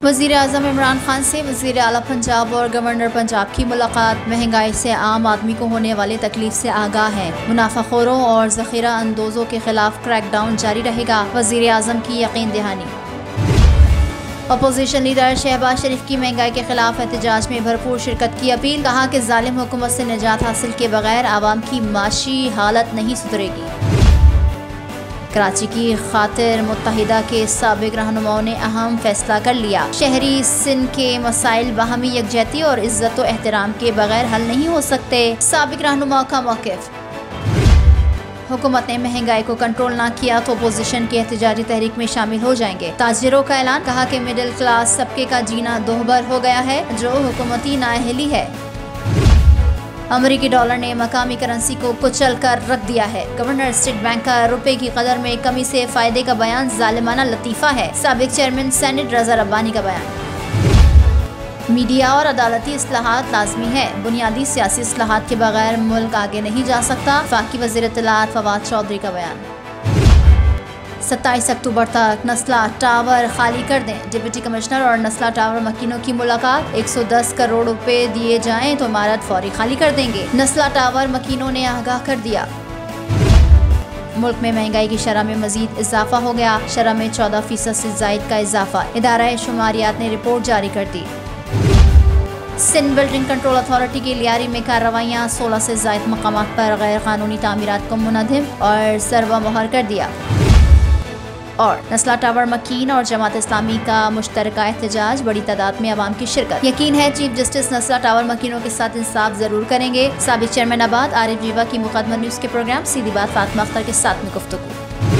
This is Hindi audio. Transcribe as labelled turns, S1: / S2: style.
S1: वज़ीर आज़म इमरान खान से वज़ीर आला पंजाब और गवर्नर पंजाब की मुलाकात। महंगाई से आम आदमी को होने वाली तकलीफ से आगाह है। मुनाफाखोरों और ज़ख़ीरा अंदोज़ों के खिलाफ क्रैकडाउन जारी रहेगा। वज़ीर आज़म की यकीन दहानी। अपोजिशन लीडर शहबाज शरीफ की महंगाई के खिलाफ एहतजाज में भरपूर शिरकत की अपील। कहा कि जालिम हुकूमत से निजात हासिल के बगैर आवाम की माशी हालत नहीं सुधरेगी। कराची की खातिर मुत्तहिदा के साबिक रहनुमाओं ने अहम फैसला कर लिया। शहरी सिंध के मसाइल बाहमी यकजहती और इज्जत व एहतराम के बगैर हल नहीं हो सकते। साबिक रहनुमाओं का मौक़िफ़। हुकूमत ने महंगाई को कंट्रोल ना किया तो अपोजिशन की एहतजाजी तहरीक में शामिल हो जाएंगे। ताजिरों का ऐलान। कहा कि मिडिल क्लास तबके का जीना दोहबर हो गया है, जो हुकूमती नाअहली है। अमेरिकी डॉलर ने मकामी करेंसी को कुचल कर रख दिया है। गवर्नर स्टेट बैंक का रुपए की कदर में कमी से फायदे का बयान जालिमाना लतीफ़ा है। साबिक चेयरमैन सेनेट रज़ा रब्बानी का बयान। मीडिया और अदालती इस्लाहात लाजमी है। बुनियादी सियासी इस्लाहात के बगैर मुल्क आगे नहीं जा सकता। वफाकी वज़ीर इत्तलाआत फवाद चौधरी का बयान। 27 अक्टूबर तक नस्ला टावर खाली कर दें। डिप्टी कमिश्नर और नस्ला टावर मकीनों की मुलाकात। 110 करोड़ रुपए दिए जाएं तो इमारत फौरी खाली कर देंगे। नस्ला टावर मकीनों ने आगाह कर दिया। मुल्क में महंगाई की शरह में मजीद इजाफा हो गया। शरह में 14% से जायद का इजाफा। इदारा शुमारियात ने रिपोर्ट जारी कर दी। सिंध बिल्डिंग कंट्रोल अथॉरिटी की लियारी में कार्रवाइयाँ। 16 से जायद मकामात पर गैर कानूनी तामीरात को मुनहदिम और सरवा मोहर कर दिया। और नस्ला टावर मकीन और जमात इस्लामी का मुश्तरका एहतजाज। बड़ी तादाद में अवाम की शिरकत। यकीन है चीफ जस्टिस नस्ला टावर मकीनों के साथ इंसाफ जरूर करेंगे। साबिक चेयरमैन आबाद आरिफ जीवा की मुकदमा न्यूज़ के प्रोग्राम सीधी बात फातिमा अख्तर के साथ में गुफ्तगू।